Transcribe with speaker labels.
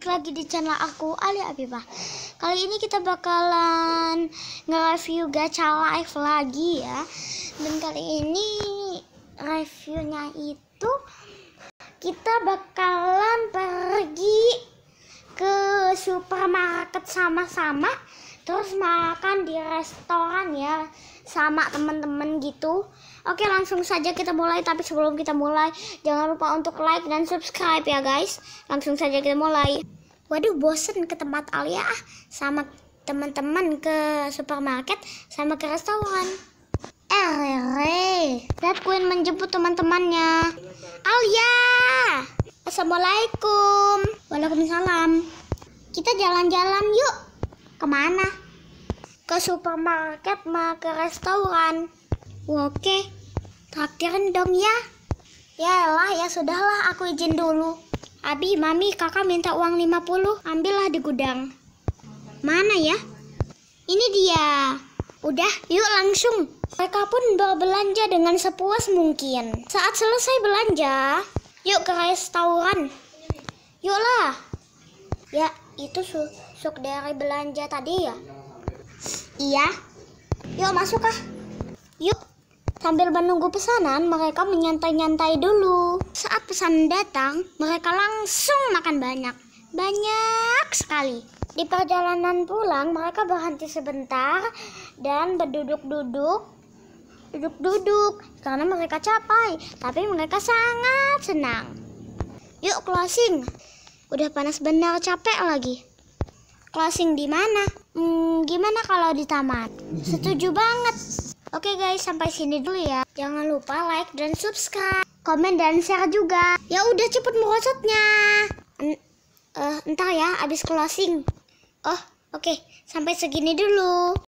Speaker 1: Lagi di channel aku Alia Abibah. Kali ini kita bakalan nge-review gacha live lagi ya. Dan kali ini reviewnya itu kita bakalan pergi ke supermarket sama-sama, terus makan di restoran ya sama teman-teman gitu. Oke, langsung saja kita mulai. Tapi sebelum kita mulai, jangan lupa untuk like dan subscribe ya guys. Langsung saja kita mulai. Waduh, bosen ke tempat Alia sama teman-teman, ke supermarket sama ke restoran. Dad Queen menjemput teman-temannya. Alia, assalamualaikum. Waalaikumsalam. Kita jalan-jalan yuk. Kemana? Ke supermarket sama ke restoran. Oke, traktirin dong ya. Yaelah, ya sudahlah, aku izin dulu. Abi, Mami, kakak minta uang 50, ambillah di gudang. Mana ya? Ini dia. Udah, yuk langsung. Mereka pun berbelanja dengan sepuas mungkin. Saat selesai belanja, yuk ke restoran. Yuklah. Ya, itu suk dari belanja tadi ya? Iya. Yuk masuk ah. Yuk. Sambil menunggu pesanan, mereka menyantai-nyantai dulu. Saat pesanan datang, mereka langsung makan banyak. Banyak sekali. Di perjalanan pulang, mereka berhenti sebentar dan berduduk-duduk. Duduk-duduk karena mereka capek, tapi mereka sangat senang. Yuk closing. Udah panas benar, capek lagi. Closing di mana? Gimana kalau di taman? Setuju banget. Oke guys, sampai sini dulu ya. Jangan lupa like dan subscribe, komen dan share juga. Ya udah, cepet merosotnya. Entar ya, abis closing. Oh, oke. Sampai segini dulu.